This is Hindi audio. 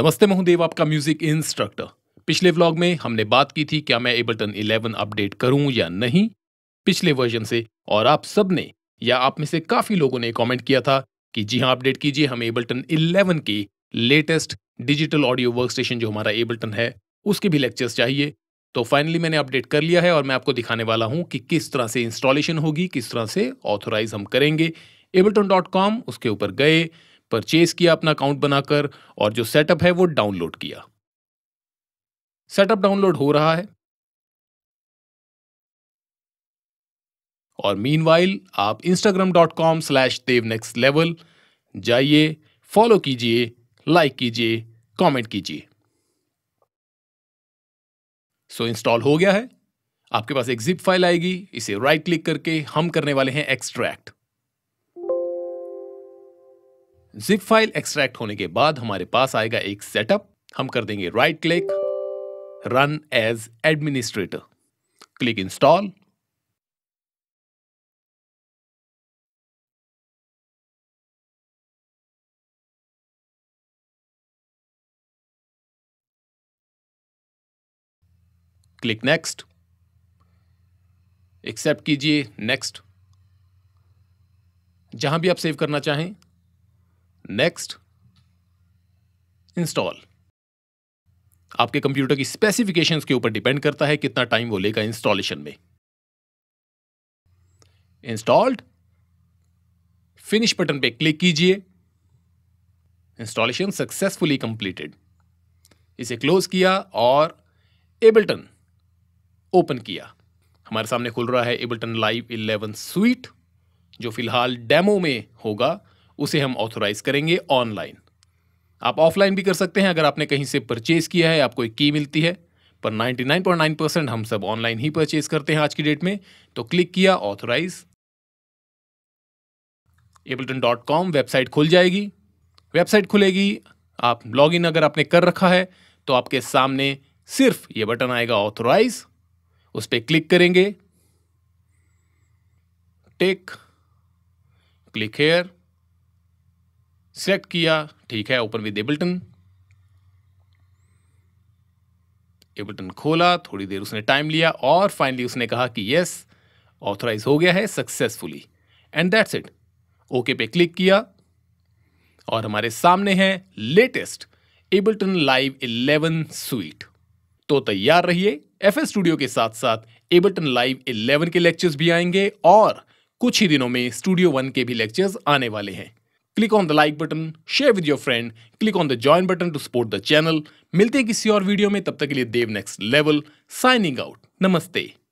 नमस्ते, मैं हूं देव, आपका म्यूजिक इंस्ट्रक्टर। पिछले व्लॉग में हमने बात की थी क्या मैं एबल्टन 11 अपडेट करूं या नहीं पिछले वर्जन से, और आप सब ने या आप में से काफी लोगों ने कमेंट किया था कि जी हां अपडेट कीजिए, हमें एबल्टन 11 की लेटेस्ट डिजिटल ऑडियो वर्कस्टेशन जो हमारा एबल्टन है उसके भी लेक्चर्स चाहिए। तो फाइनली मैंने अपडेट कर लिया है और मैं आपको दिखाने वाला हूं कि किस तरह से इंस्टॉलेशन होगी, किस तरह से ऑथोराइज हम करेंगे। ableton.com उसके ऊपर गए, परचेज किया अपना अकाउंट बनाकर और जो सेटअप है वो डाउनलोड किया। सेटअप डाउनलोड हो रहा है और मीनवाइल आप instagram.com/devnextlevel जाइए, फॉलो कीजिए, लाइक कीजिए, कमेंट कीजिए। सो इंस्टॉल हो गया है। आपके पास एक जिप फाइल आएगी, इसे राइट क्लिक करके हम करने वाले हैं एक्सट्रैक्ट। जिप फाइल एक्सट्रैक्ट होने के बाद हमारे पास आएगा एक सेटअप। हम कर देंगे right click, run as administrator, click install. Click next, accept कीजिए, नेक्स्ट, जहां भी आप सेव करना चाहें, नेक्स्ट, इंस्टॉल। आपके कंप्यूटर की स्पेसिफिकेशंस के ऊपर डिपेंड करता है कितना टाइम वो लेगा इंस्टॉलेशन में। इंस्टॉल्ड, फिनिश बटन पे क्लिक कीजिए। Installation successfully completed. इसे क्लोज किया और एबल्टन ओपन किया। हमारे सामने खुल रहा है एबल्टन लाइव 11 स्वीट, जो फिलहाल डेमो में होगा, उसे हम ऑथोराइज करेंगे ऑनलाइन। आप ऑफलाइन भी कर सकते हैं अगर आपने कहीं से परचेज किया है, आपको एक की मिलती है, पर 99.9% हम सब ऑनलाइन ही परचेज करते हैं आज की डेट में। तो क्लिक किया, ऑथोराइज। ableton.com वेबसाइट खुल जाएगी। वेबसाइट खुलेगी, आप लॉगिन अगर आपने कर रखा है तो आपके सामने सिर्फ ये बटन आएगा ऑथोराइज, उस पर क्लिक करेंगे, टिक, क्लिक हियर, सेलेक्ट किया, ठीक है, ओपन विद एबल्टन। एबल्टन खोला, थोड़ी देर उसने टाइम लिया और फाइनली उसने कहा कि यस, ऑथोराइज हो गया है successfully, and that's it. Okay पे क्लिक किया और हमारे सामने है लेटेस्ट एबल्टन लाइव 11 स्वीट। तो तैयार रहिए, एफएस स्टूडियो के साथ साथ एबल्टन लाइव 11 के लेक्चर्स भी आएंगे और कुछ ही दिनों में स्टूडियो 1 के भी लेक्चर्स आने वाले हैं। Click on the like button, share with your friend, click on the join button to support the channel. मिलते हैं किसी और वीडियो में, तब तक के लिए Dev next level signing out. नमस्ते।